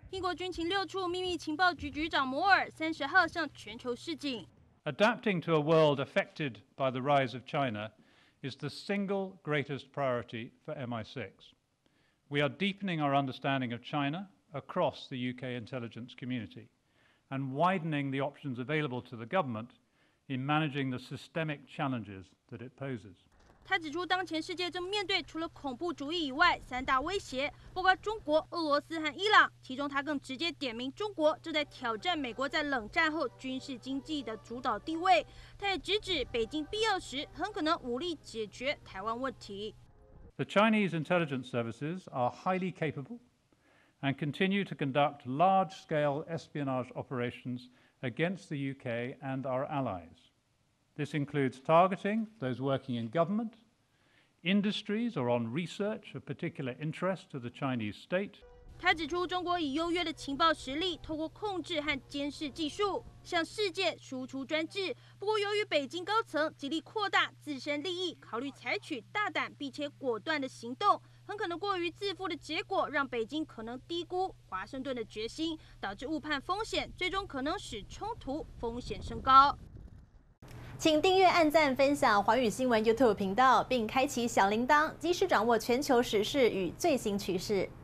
英国军情6处秘密情报局局长摩尔30号向全球示警。 Adapting to a world affected by the rise of China is the single greatest priority for MI6. We are deepening our understanding of China across the UK intelligence community and widening the options available to the government in managing the systemic challenges that it poses. 他指出，当前世界正面对除了恐怖主义以外3大威胁，包括中国、俄罗斯和伊朗。其中，他更直接点名中国正在挑战美国在冷战后军事经济的主导地位。他也直指北京必要时很可能武力解决台湾问题。 The Chinese intelligence services are highly capable and continue to conduct large-scale espionage operations against the UK and our allies. This includes targeting those working in government, industries, or on research of particular interest to the Chinese state. 他指出，中国以优越的情报实力，透过控制和监视技术，向世界输出专制。不过，由于北京高层极力扩大自身利益，考虑采取大胆并且果断的行动，很可能过于自负的结果，让北京可能低估华盛顿的决心，导致误判风险，最终可能使冲突风险升高。 请订阅、按赞、分享寰宇新闻 YouTube 频道，并开启小铃铛，及时掌握全球时事与最新趋势。